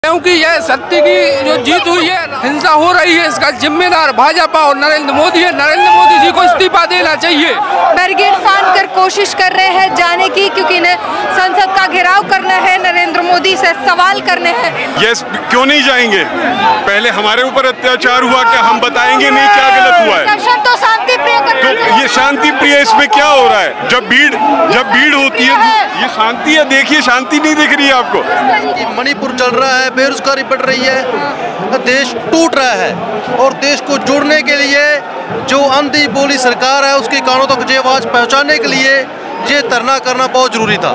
क्योंकि यह सत्य की जो जीत हुई है, हिंसा हो रही है, इसका जिम्मेदार भाजपा और नरेंद्र मोदी है। नरेंद्र मोदी जी को इस्तीफा देना चाहिए। बैरिकेड फांद कर कोशिश कर रहे हैं जाने की, क्योंकि संसद का घेराव करना है, नरेंद्र मोदी से सवाल करने हैं। यस, क्यों नहीं जाएंगे? पहले हमारे ऊपर अत्याचार हुआ, क्या हम बताएंगे नहीं क्या गलत हुआ है? तो शांति प्रिय तो ये शांति प्रिय, इसमें क्या हो रहा है? जब भीड़ होती है ये शांति है। देखिए, शांति नहीं दिख रही है आपको। मणिपुर चल रहा है, बेरोजगारी बढ़ रही है, देश टूट रहा है और देश को जोड़ने के लिए जो अंधी बोली सरकार है उसके कानों तक ये आवाज पहुंचाने के लिए ये धरना करना बहुत जरूरी था।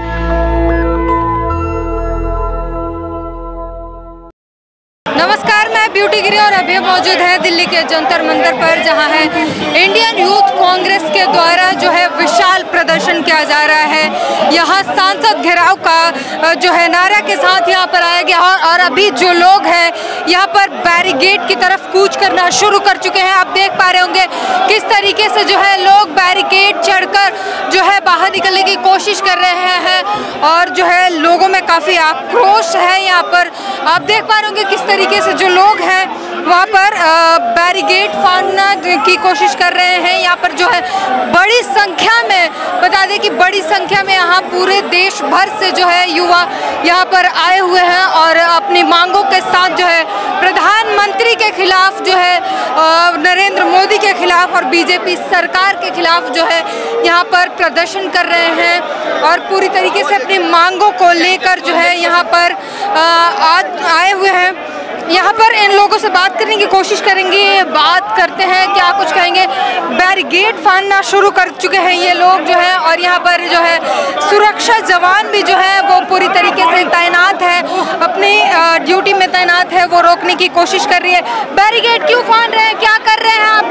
नमस्कार, मैं ब्यूटी गिरी और अभी मौजूद है दिल्ली के जंतर मंतर पर, जहां है इंडियन यूथ कांग्रेस के द्वारा जो है विशाल प्रदर्शन किया जा रहा है। यहां सांसद घेराव का जो है नारा के साथ यहां पर आया गया और अभी जो लोग हैं यहां पर बैरिकेड की तरफ कूच करना शुरू कर चुके हैं। आप देख पा रहे होंगे किस तरीके से जो है लोग बैरिकेड चढ़कर जो है बाहर निकलने की कोशिश कर रहे हैं और जो है लोगों में काफ़ी आक्रोश है। यहाँ पर आप देख पा रहे होंगे किस तरीके से जो लोग हैं वहाँ पर बैरिकेड फाड़ने की कोशिश कर रहे हैं। यहाँ पर जो है बड़ी संख्या में, बता दें कि बड़ी संख्या में यहाँ पूरे देश भर से जो है युवा यहाँ पर आए हुए हैं और अपनी मांगों के साथ जो है प्रधानमंत्री के खिलाफ जो है नरेंद्र मोदी के खिलाफ और बीजेपी सरकार के खिलाफ जो है यहाँ पर प्रदर्शन कर रहे हैं और पूरी तरीके से अपनी मांगों को लेकर जो है यहाँ पर आज आए हुए हैं। यहाँ पर इन लोगों से बात करने की कोशिश करेंगे, बात करते हैं क्या कुछ कहेंगे। बैरिकेड फाड़ना शुरू कर चुके हैं ये लोग जो है और यहाँ पर जो है सुरक्षा जवान भी जो है वो पूरी तरीके से तैनात है, अपनी ड्यूटी में तैनात है, वो रोकने की कोशिश कर रही है। बैरिकेड क्यों फाड़ रहे हैं, क्या कर रहे हैं आप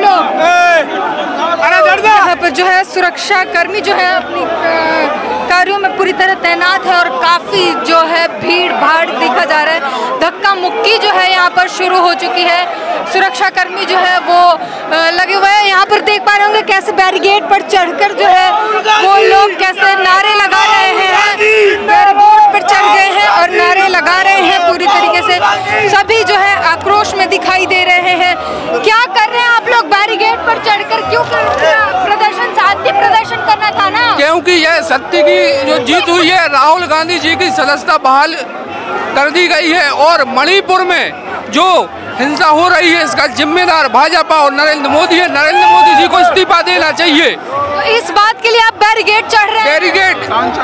लोग? यहाँ पर जो है सुरक्षा कर्मी जो है अपनी कार्यों में पूरी तरह तैनात है और काफ़ी जो है भीड़ भाड़ देखा जा रहा है। धक्का मुक्की जो है यहाँ पर शुरू हो चुकी है। सुरक्षा कर्मी जो है वो लगे हुए हैं। यहाँ पर देख पा रहे होंगे कैसे बैरिकेड पर चढ़कर जो है वो लोग कैसे नारे लगा रहे हैं, बैरिकेड पर चढ़ गए हैं और नारे लगा रहे हैं। पूरी तरीके से सभी जो है आक्रोश में दिखाई दे रहे हैं। क्या कर रहे हैं आप लोग बैरिकेड पर चढ़कर? क्यों कर रहे हैं? प्रदर्शन, शांति प्रदर्शन करना था ना। क्योंकि यह सत्य की जो जीत हुई है, राहुल गांधी जी की सदस्यता बहाल कर दी गई है और मणिपुर में जो हिंसा हो रही है इसका जिम्मेदार भाजपा और नरेंद्र मोदी है। नरेंद्र मोदी जी को इस्तीफा देना चाहिए। तो इस बात के लिए आप बैरिकेड चढ़ रहे हैं? बैरिकेड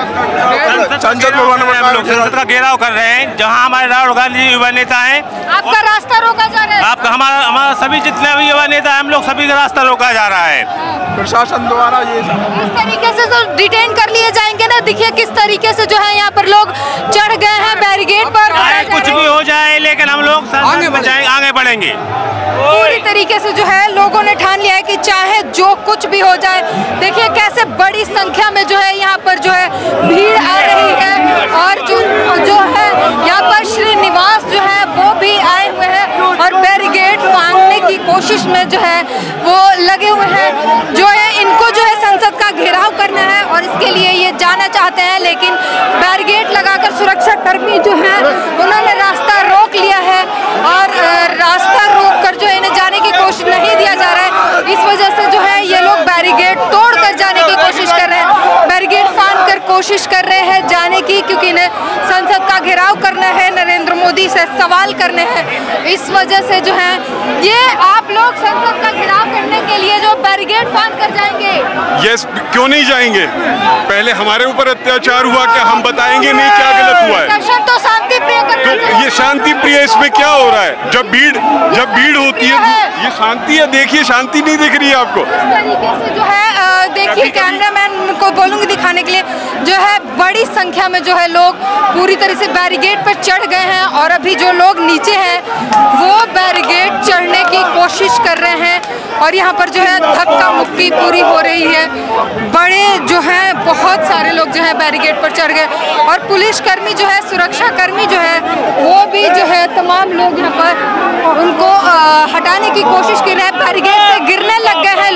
संसद भवन में हम लोग संसद का घेराव कर रहे हैं, जहां हमारे राहुल गांधी जी युवा नेता हैं। आपका रास्ता रोका जा रहा है? आपका हमारा सभी जितने भी युवा नेता हैं हम लोग सभी का रास्ता रोका जा रहा है प्रशासन द्वारा। ये इस तरीके से तो डिटेन कर लिए जाएंगे ना। देखिए किस तरीके से जो है यहाँ पर लोग चढ़ गए हैं बैरिकेड पर। कुछ भी हो जाए लेकिन हम लोग आगे बढ़ेंगे। पूरी तरीके से जो है लोगों ने ठान लिया है कि चाहे जो कुछ भी हो जाए। देखिए कैसे बड़ी संख्या में जो है यहाँ पर जो है भीड़ आ रही है और जो है यहाँ पर श्रीनिवास जो है वो भी आए हुए हैं और बैरिकेड फाड़ने की कोशिश में जो है वो लगे हुए हैं। जो है इनको जो है संसद का घेराव करना है और इसके लिए ये जाना चाहते हैं, लेकिन बैरिकेड लगाकर सुरक्षा कर्मी जो है उन्होंने रास्ता रोक लिया है और रास्ता रोक कर जो है इन्हें जाने की कोशिश नहीं दिया जा रहा है। इस वजह से जो है ये लोग बैरिकेड तोड़ कर जाने की कोशिश कर रहे हैं, बैरिकेड फाड़ कर कोशिश कर रहे हैं जाने की, क्योंकि इन्हें संसद का घेराव करना है, नरेंद्र मोदी से सवाल करने हैं। इस वजह से जो है ये आप लोग संसद का घेराव करने के लिए जो बैरिकेड फाड़ कर जाएंगे। यस, क्यों नहीं जाएंगे? पहले हमारे ऊपर अत्याचार हुआ, क्या हम बताएंगे नहीं क्या गलत हुआ है? तो शांति प्रिय तो ये शांति प्रिय, इसमें क्या हो रहा है? जब भीड़ होती है ये शांति है। देखिए, शांति नहीं दिख रही है आपको। इस तरीके से जो है देखिए कैमरामैन को बोलूंगी दिखाने के लिए, जो है बड़ी संख्या में जो है लोग पूरी तरह से बैरिकेड पर चढ़ गए हैं और अभी जो लोग नीचे हैं वो बैरिकेड चढ़ने की कोशिश कर रहे हैं और यहाँ पर जो है धक्का मुक्की पूरी हो रही है। बड़े जो है बहुत सारे लोग जो है बैरिकेड पर चढ़ गए और पुलिसकर्मी जो है, सुरक्षा कर्मी जो है वो भी जो है तमाम लोग यहाँ पर उनको हटाने की कोशिश कर रहे हैं। बैरिकेड से गिरने लग गए हैं लोग, देखा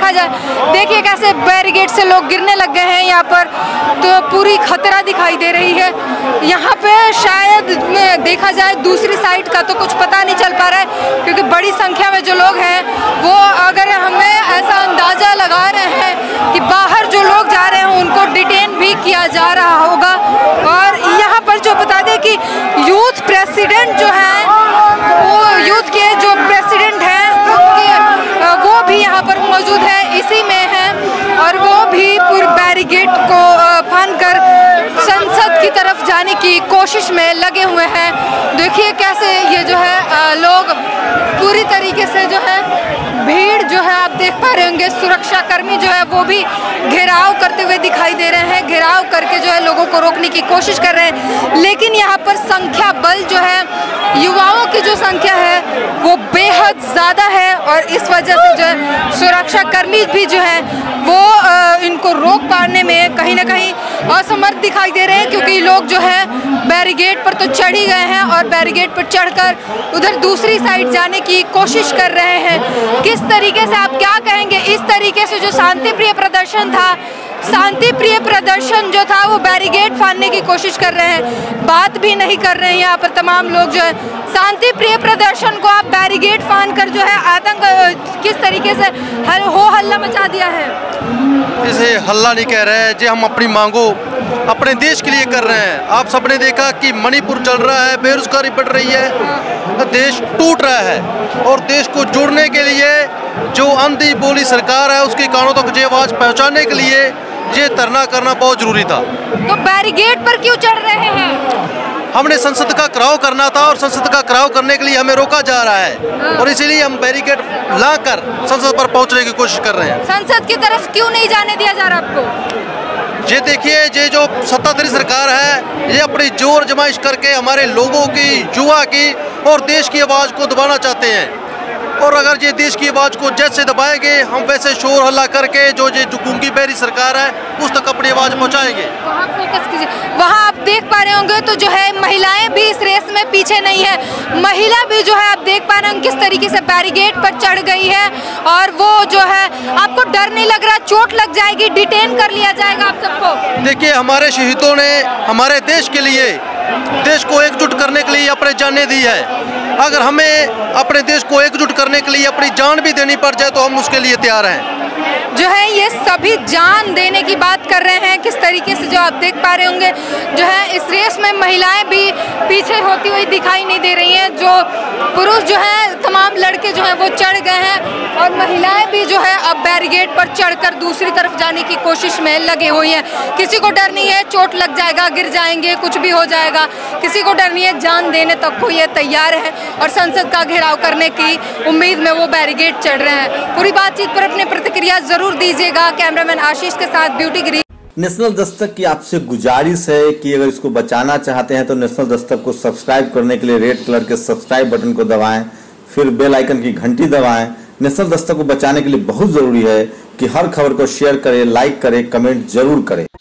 देखा जाए, देखिए कैसे बैरिकेड से लोग गिरने लग गए हैं यहाँ पर, तो पूरी खतरा दिखाई दे रही है यहाँ पे। शायद देखा जाए दूसरी साइड का तो कुछ पता नहीं चल पा रहा है, क्योंकि बड़ी संख्या में जो लोग हैं वो, अगर हमें ऐसा अंदाजा लगा रहे हैं कि बाहर जो लोग जा रहे हैं उनको डिटेन भी किया जा रहा होगा। और यहाँ पर जो बता दें कि यूथ प्रेसिडेंट जो है, वो यूथ के जो प्रेसिडेंट हैं वो भी यहाँ पर मौजूद है, इसी में है, और वो भी पूरे बैरिकेड को फांद कर संसद की तरफ जाने की कोशिश में लगे हुए हैं। देखिए कैसे ये जो है लोग पूरी तरीके से जो है भीड़ जो है आप देख पा रहे होंगे, सुरक्षा कर्मी जो है वो भी घेराव करते हुए दिखाई दे रहे हैं, घेराव करके जो है लोगों को रोकने की कोशिश कर रहे हैं। लेकिन यहाँ पर संख्या बल जो है, युवाओं की जो संख्या है वो बेहद ज़्यादा है, और इस वजह से जो है सुरक्षा कर्मी भी जो है वो इनको रोक पाने में कहीं ना कहीं असमर्थ दिखाई दे रहे हैं, क्योंकि लोग जो है बैरिकेड पर तो चढ़ ही गए हैं और बैरिकेड पर चढ़कर उधर दूसरी साइड जाने की कोशिश कर रहे हैं। किस तरीके से, आप क्या कहेंगे, इस तरीके से जो शांति प्रिय प्रदर्शन था, शांति प्रिय प्रदर्शन जो था वो बैरिकेड फाड़ने की कोशिश कर रहे हैं, बात भी नहीं कर रहे हैं यहाँ पर तमाम लोग जो है। शांति प्रिय प्रदर्शन को आप बैरिकेड फाड़ कर जो है आतंक किस तरीके से हो हल्ला मचा दिया है? इसे हल्ला नहीं कह रहे हैं जी, हम अपनी मांगों अपने देश के लिए कर रहे हैं। आप सबने देखा कि मणिपुर चल रहा है, बेरोजगारी बढ़ रही है, देश टूट रहा है, और देश को जोड़ने के लिए जो अंधी बोली सरकार है उसके कानों तक ये आवाज पहुंचाने के लिए ये धरना करना बहुत जरूरी था। तो बैरिकेड पर क्यों चढ़ रहे हैं? हमने संसद का घेराव करना था, और संसद का घेराव करने के लिए हमें रोका जा रहा है, और इसीलिए हम बैरिकेड लाकर संसद पर पहुंचने की कोशिश कर रहे हैं। संसद की तरफ क्यों नहीं जाने दिया जा रहा आपको? ये देखिए, ये जो सत्ताधारी सरकार है ये अपनी जोर जमाइश करके हमारे लोगों की, युवा की और देश की आवाज़ को दबाना चाहते हैं, और अगर ये देश की आवाज़ को जैसे दबाएंगे हम वैसे शोर हल्ला करके जो गूंगी बहरी सरकार है उस तक अपनी आवाज़ पहुंचाएंगे। वहाँ फोकस कीजिए, वहाँ आप देख पा रहे होंगे तो जो है महिलाएं भी इस रेस में पीछे नहीं है, महिला भी जो है आप देख पा रहे होंगे किस तरीके से बैरिकेड पर चढ़ गई है, और वो जो है, आपको डर नहीं लग रहा चोट लग जाएगी, डिटेन कर लिया जाएगा आप सबको? देखिए, हमारे शहीदों ने हमारे देश के लिए, देश को एकजुट करने के लिए अपने जानें दी है। अगर हमें अपने देश को एकजुट करने के लिए अपनी जान भी देनी पड़ जाए तो हम उसके लिए तैयार हैं। जो है ये सभी जान देने की बात कर रहे हैं, किस तरीके से जो आप देख पा रहे होंगे जो है इस रेस में महिलाएं भी पीछे होती हुई दिखाई नहीं दे रही हैं, जो पुरुष जो है तमाम लड़के जो हैं वो चढ़ गए हैं, और महिलाएं भी जो है अब बैरिकेड पर चढ़कर दूसरी तरफ जाने की कोशिश में लगे हुई हैं। किसी को डर नहीं है चोट लग जाएगा, गिर जाएंगे, कुछ भी हो जाएगा, किसी को डर नहीं है, जान देने तक को ये तैयार है, और संसद का घेराव करने की उम्मीद में वो बैरिकेड चढ़ रहे हैं। पूरी बातचीत पर अपनी प्रतिक्रिया जरूर दीजिएगा। कैमरामैन आशीष के साथ ब्यूटी गिरी। नेशनल दस्तक की आपसे गुजारिश है कि अगर इसको बचाना चाहते हैं तो नेशनल दस्तक को सब्सक्राइब करने के लिए रेड कलर के सब्सक्राइब बटन को दबाएं, फिर बेल आइकन की घंटी दबाएं। नेशनल दस्तक को बचाने के लिए बहुत जरूरी है कि हर खबर को शेयर करें, लाइक करें, कमेंट जरूर करें।